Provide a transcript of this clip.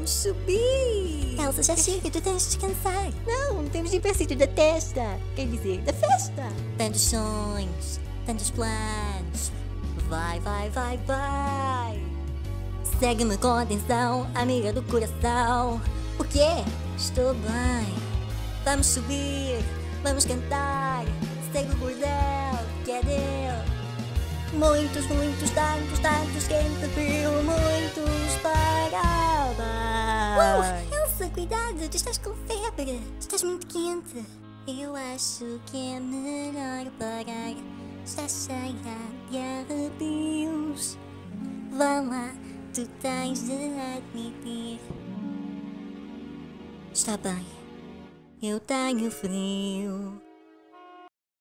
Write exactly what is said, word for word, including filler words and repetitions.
Vamos subir! Elsa, já chega, tu tens de descansar. Não, temos de ir para o sítio da testa. Quer dizer, da festa. Tantos sonhos, tantos planos. Vai, vai, vai, vai. Segue-me com atenção, amiga do coração. O quê? Estou bem. Vamos subir, vamos cantar. Segue o bordel, que é dele. Muitos, muitos, tantos, tantos, quem te viu, muitos parabéns. Uh, Elsa, cuidado, tu estás com febre. Estás muito quente. Eu acho que é melhor parar. Está cheia de arrepios. Vá lá, tu tens de admitir. Está bem, eu tenho frio.